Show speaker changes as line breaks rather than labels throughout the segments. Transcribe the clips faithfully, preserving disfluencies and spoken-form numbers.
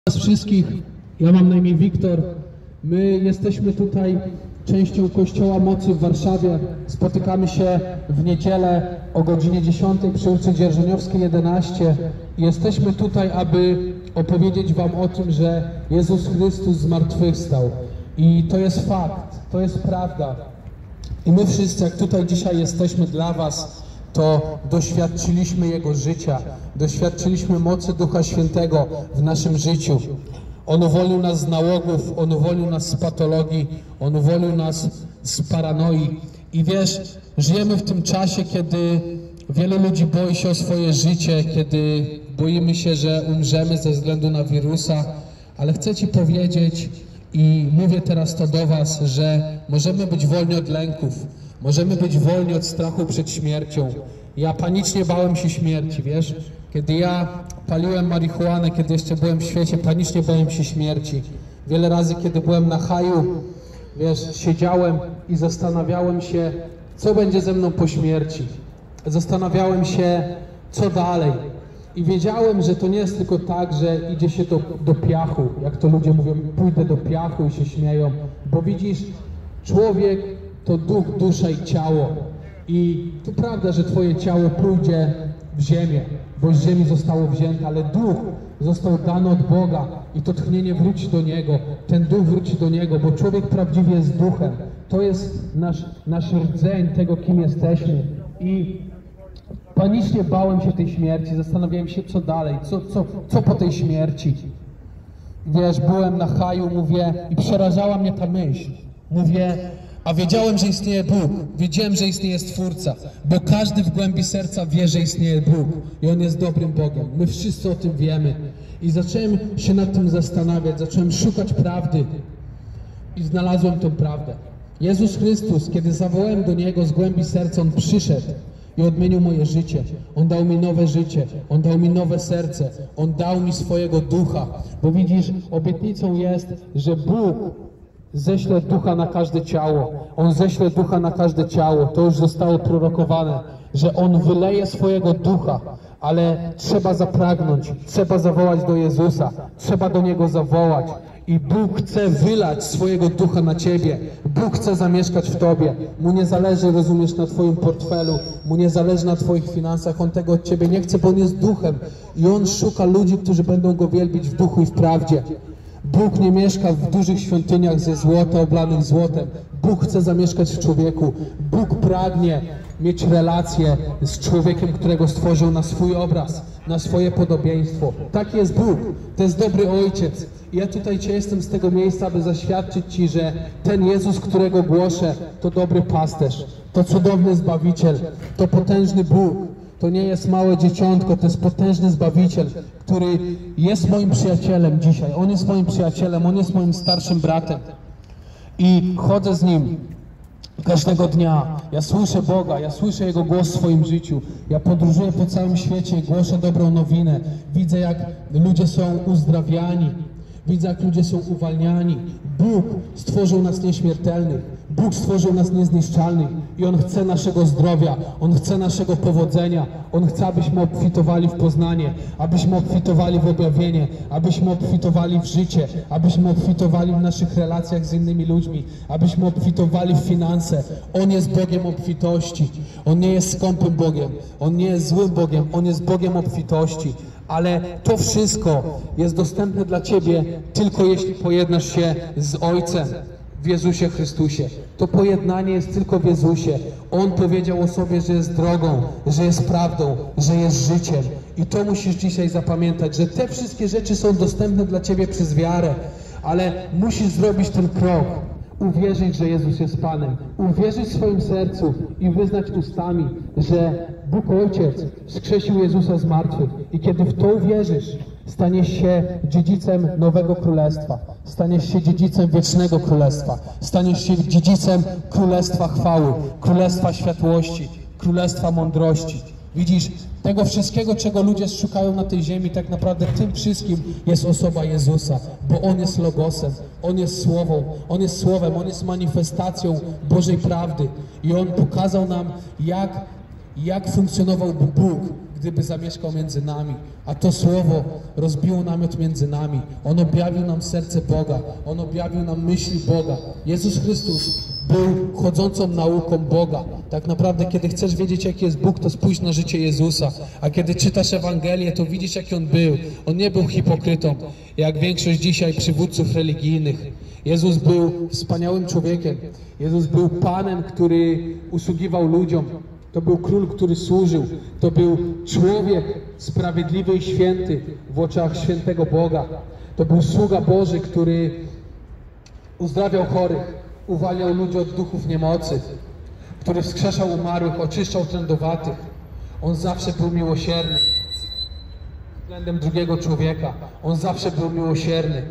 Was wszystkich, ja mam na imię Wiktor. My jesteśmy tutaj częścią Kościoła Mocy w Warszawie. Spotykamy się w niedzielę o godzinie dziesiątej przy ulicy Dzierżoniowskiej jedenaście. Jesteśmy tutaj, aby opowiedzieć Wam o tym, że Jezus Chrystus zmartwychwstał. I to jest fakt, to jest prawda. I my wszyscy, jak tutaj dzisiaj jesteśmy dla Was, to doświadczyliśmy Jego życia, doświadczyliśmy mocy Ducha Świętego w naszym życiu. On uwolnił nas z nałogów, On uwolnił nas z patologii, On uwolnił nas z paranoi. I wiesz, żyjemy w tym czasie, kiedy wielu ludzi boi się o swoje życie, kiedy boimy się, że umrzemy ze względu na wirusa, ale chcę Ci powiedzieć i mówię teraz to do Was, że możemy być wolni od lęków, możemy być wolni od strachu przed śmiercią. Ja panicznie bałem się śmierci, wiesz? Kiedy ja paliłem marihuanę, kiedy jeszcze byłem w świecie, panicznie bałem się śmierci. Wiele razy, kiedy byłem na haju, wiesz, siedziałem i zastanawiałem się, co będzie ze mną po śmierci. Zastanawiałem się, co dalej. I wiedziałem, że to nie jest tylko tak, że idzie się do, do piachu, jak to ludzie mówią, pójdę do piachu i się śmieją. Bo widzisz, człowiek to duch, dusza i ciało. I to prawda, że twoje ciało pójdzie w ziemię, bo z ziemi zostało wzięte, ale duch został dany od Boga i to tchnienie wróci do Niego, ten duch wróci do Niego, bo człowiek prawdziwie jest duchem. To jest nasz, nasz rdzeń tego, kim jesteśmy. I panicznie bałem się tej śmierci, zastanawiałem się, co dalej, co, co, co po tej śmierci. Wiesz, byłem na haju, mówię, i przerażała mnie ta myśl. Mówię, a wiedziałem, że istnieje Bóg, wiedziałem, że istnieje Stwórca, bo każdy w głębi serca wie, że istnieje Bóg i On jest dobrym Bogiem. My wszyscy o tym wiemy. I zacząłem się nad tym zastanawiać, zacząłem szukać prawdy i znalazłem tą prawdę. Jezus Chrystus, kiedy zawołałem do Niego z głębi serca, On przyszedł i odmienił moje życie. On dał mi nowe życie, On dał mi nowe serce, On dał mi swojego ducha. Bo widzisz, obietnicą jest, że Bóg ześle ducha na każde ciało. On ześle ducha na każde ciało. To już zostało prorokowane, że On wyleje swojego ducha, ale trzeba zapragnąć, trzeba zawołać do Jezusa, trzeba do Niego zawołać. I Bóg chce wylać swojego ducha na ciebie. Bóg chce zamieszkać w tobie. Mu nie zależy, rozumiesz, na twoim portfelu. Mu nie zależy na twoich finansach. On tego od ciebie nie chce, bo On jest duchem. I On szuka ludzi, którzy będą Go wielbić w duchu i w prawdzie. Bóg nie mieszka w dużych świątyniach ze złota oblanych złotem. Bóg chce zamieszkać w człowieku. Bóg pragnie mieć relację z człowiekiem, którego stworzył na swój obraz, na swoje podobieństwo. Tak jest Bóg. To jest dobry Ojciec. I ja tutaj Cię jestem z tego miejsca, aby zaświadczyć Ci, że ten Jezus, którego głoszę, to dobry pasterz, to cudowny Zbawiciel, to potężny Bóg. To nie jest małe dzieciątko, to jest potężny Zbawiciel, który jest moim przyjacielem dzisiaj. On jest moim przyjacielem, On jest moim starszym bratem. I chodzę z Nim każdego dnia. Ja słyszę Boga, ja słyszę Jego głos w swoim życiu. Ja podróżuję po całym świecie i głoszę dobrą nowinę. Widzę, jak ludzie są uzdrawiani. Widzę, jak ludzie są uwalniani. Bóg stworzył nas nieśmiertelnych. Bóg stworzył nas niezniszczalnych. I On chce naszego zdrowia. On chce naszego powodzenia. On chce, abyśmy obfitowali w poznanie, abyśmy obfitowali w objawienie, abyśmy obfitowali w życie, abyśmy obfitowali w naszych relacjach z innymi ludźmi, abyśmy obfitowali w finanse. On jest Bogiem obfitości. On nie jest skąpym Bogiem. On nie jest złym Bogiem. On jest Bogiem obfitości. Ale to wszystko jest dostępne dla Ciebie tylko jeśli pojednasz się z Ojcem w Jezusie Chrystusie. To pojednanie jest tylko w Jezusie. On powiedział o sobie, że jest drogą, że jest prawdą, że jest życiem. I to musisz dzisiaj zapamiętać, że te wszystkie rzeczy są dostępne dla Ciebie przez wiarę, ale musisz zrobić ten krok. Uwierzyć, że Jezus jest Panem. Uwierzyć w swoim sercu i wyznać ustami, że Bóg Ojciec wskrzesił Jezusa z martwych. I kiedy w to uwierzysz, staniesz się dziedzicem nowego królestwa. Staniesz się dziedzicem wiecznego królestwa. Staniesz się dziedzicem królestwa chwały, królestwa światłości, królestwa mądrości. Widzisz, tego wszystkiego, czego ludzie szukają na tej ziemi, tak naprawdę tym wszystkim jest osoba Jezusa, bo On jest Logosem, On jest Słową, On jest Słowem, On jest manifestacją Bożej prawdy. I On pokazał nam, jak, jak funkcjonował Bóg, gdyby zamieszkał między nami. A to Słowo rozbiło namiot między nami. On objawił nam serce Boga. On objawił nam myśli Boga. Jezus Chrystus był chodzącą nauką Boga. Tak naprawdę, kiedy chcesz wiedzieć, jaki jest Bóg, to spójrz na życie Jezusa. A kiedy czytasz Ewangelię, to widzisz, jaki On był. On nie był hipokrytą, jak większość dzisiaj przywódców religijnych. Jezus był wspaniałym człowiekiem. Jezus był Panem, który usługiwał ludziom. To był Król, który służył. To był człowiek sprawiedliwy i święty w oczach świętego Boga. To był sługa Boży, który uzdrawiał chorych, uwalniał ludzi od duchów niemocy, który wskrzeszał umarłych, oczyszczał trędowatych. On zawsze był miłosierny względem drugiego człowieka. On zawsze był miłosierny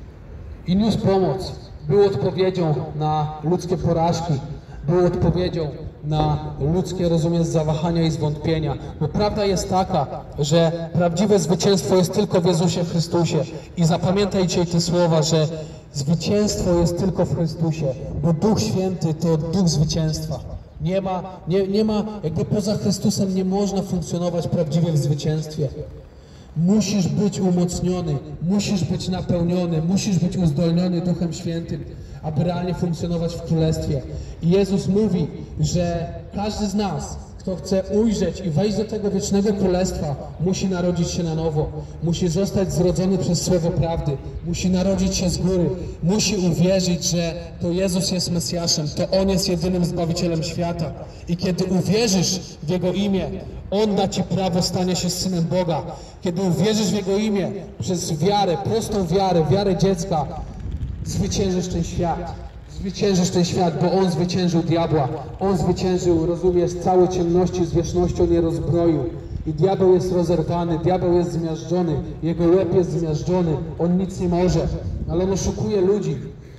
i niósł pomoc. Był odpowiedzią na ludzkie porażki. Był odpowiedzią na ludzkie, rozumiesz, zawahania i zwątpienia. Bo prawda jest taka, że prawdziwe zwycięstwo jest tylko w Jezusie Chrystusie. I zapamiętaj dzisiaj te słowa, że zwycięstwo jest tylko w Chrystusie, bo Duch Święty to Duch zwycięstwa. Nie ma, nie, nie ma, jakby poza Chrystusem nie można funkcjonować prawdziwie w zwycięstwie. Musisz być umocniony, musisz być napełniony, musisz być uzdolniony Duchem Świętym, aby realnie funkcjonować w Królestwie. I Jezus mówi, że każdy z nas, kto chce ujrzeć i wejść do tego wiecznego Królestwa, musi narodzić się na nowo. Musi zostać zrodzony przez Słowo Prawdy. Musi narodzić się z góry. Musi uwierzyć, że to Jezus jest Mesjaszem. To On jest jedynym Zbawicielem świata. I kiedy uwierzysz w Jego imię, On da Ci prawo stania się Synem Boga. Kiedy uwierzysz w Jego imię, przez wiarę, prostą wiarę, wiarę dziecka, zwyciężysz ten świat. Zwyciężysz ten świat, bo On zwyciężył diabła. On zwyciężył, rozumiesz, całe ciemności, zwierzchnością nie rozbroił. I diabeł jest rozerwany, diabeł jest zmiażdżony, jego łeb jest zmiażdżony, on nic nie może. Ale on oszukuje ludzi,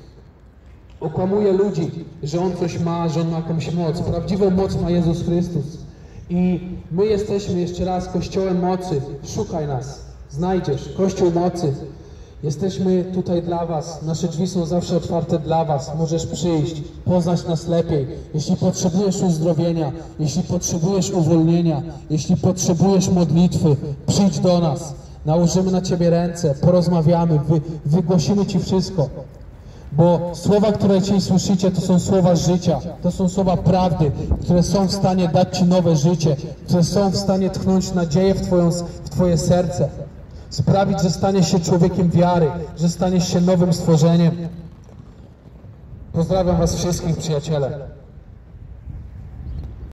okłamuje ludzi, że on coś ma, że on ma jakąś moc. Prawdziwą moc ma Jezus Chrystus. I my jesteśmy jeszcze raz Kościołem mocy. Szukaj nas, znajdziesz Kościół mocy. Jesteśmy tutaj dla Was. Nasze drzwi są zawsze otwarte dla Was. Możesz przyjść, poznać nas lepiej. Jeśli potrzebujesz uzdrowienia, jeśli potrzebujesz uwolnienia, jeśli potrzebujesz modlitwy, przyjdź do nas. Nałożymy na Ciebie ręce, porozmawiamy, wy, wygłosimy Ci wszystko. Bo słowa, które dzisiaj słyszycie, to są słowa życia. To są słowa prawdy, które są w stanie dać Ci nowe życie, które są w stanie tchnąć nadzieję w, twoją, w Twoje serce. Sprawić, że staniesz się człowiekiem wiary, że staniesz się nowym stworzeniem. Pozdrawiam Was wszystkich, przyjaciele.